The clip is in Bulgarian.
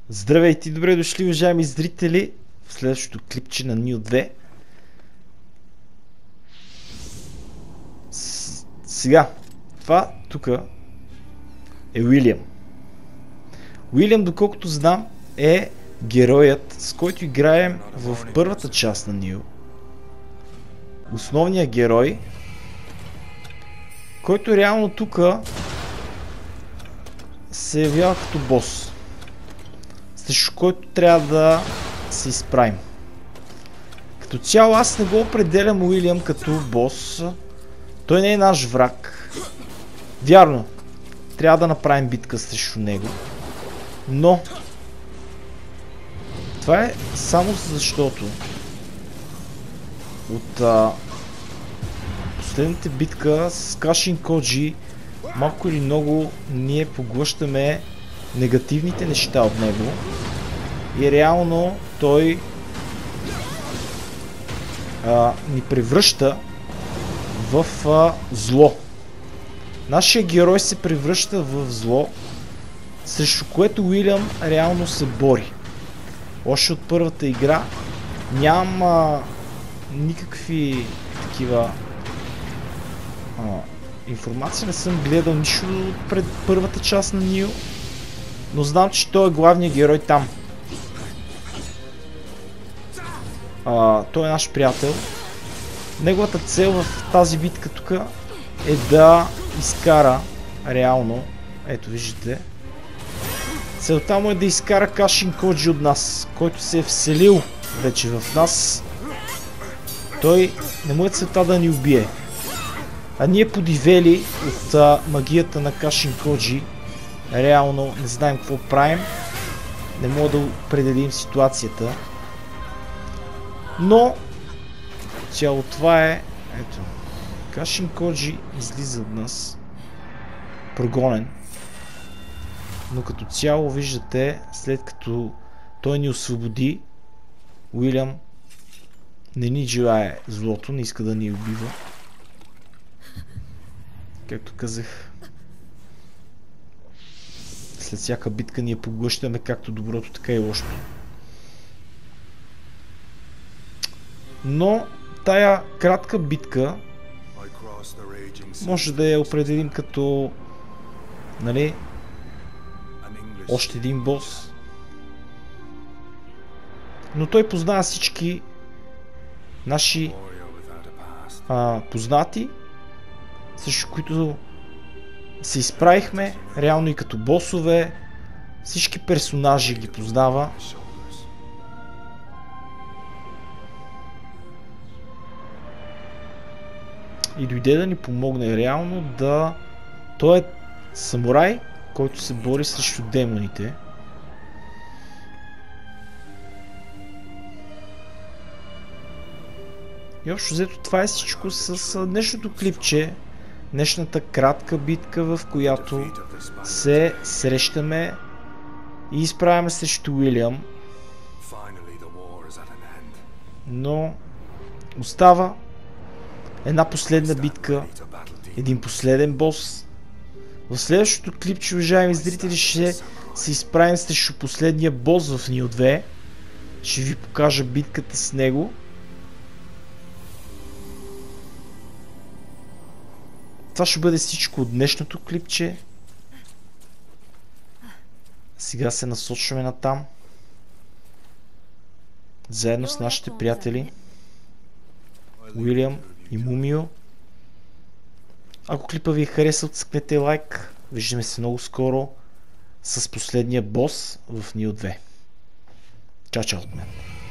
Здравейте и добре дошли, уважаеми зрители, в следващото клипче на Nioh 2. Сега, това тук е Уилям. Уилям, доколкото знам, е героят, с който играем в първата част на Nioh. Основният герой, който реално тук се явява като бос, срещу който трябва да се изправим. Като цяло аз не го определям Уилям като бос. Той не е наш враг. Вярно, трябва да направим битка срещу него. Но това е само защото от последната битка с Кашин Коджи малко или много ние поглъщаме негативните неща от него и реално той ни превръща в зло. Нашия герой се превръща в зло, срещу което Уилям реално се бори. Още от първата игра нямам никакви такива информация, не съм гледал нищо пред първата част на Nioh, но знам, че той е главният герой там. Той е наш приятел. Неговата цел в тази битка тук е да изкара реално, ето виждате, целта му е да изкара Кашин Коджи от нас, който се е вселил вече в нас. Той не му е целта да ни убие. А ние подивели от магията на Кашин Коджи, реално не знаем какво правим, не мога да определим ситуацията. Но цяло това е, ето, Кашин Коджи излиза от нас, прогонен. Но като цяло виждате, след като той ни освободи, Уилям не ни желае злото, не иска да ни убива. Както казах, след всяка битка ние поглъщаме както доброто, така и лошото. Но тая кратка битка може да я определим като, нали, още един бос. Но той познава всички наши познати, срещу които се изправихме, реално и като босове. Всички персонажи ги познава. И дойде да ни помогне реално да... Той е самурай, който се бори срещу демоните. И общо взето това е всичко с днешното клипче. Днешната кратка битка, в която се срещаме и изправяме срещу Уилям. Но остава една последна битка, един последен бос. В следващото клипче, уважаеми зрители, ще се изправим срещу последния бос в Nioh 2. Ще ви покажа битката с него. Това ще бъде всичко от днешното клипче. Сега се насочваме натам, заедно с нашите приятели Уилям и Мумио. Ако клипа ви е харесал, цъкнете лайк. Виждаме се много скоро с последния бос в Nioh 2. Чао, чао от мен.